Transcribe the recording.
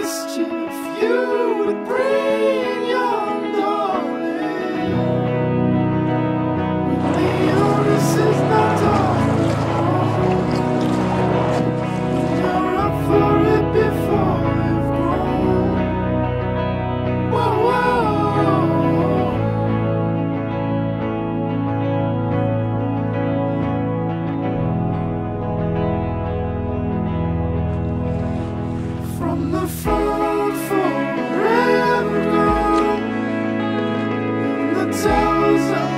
mischief you would bring young darling. When the onus is not on you're up for it before you've grown. Whoa, whoa. From the fold forever gone, in the towers of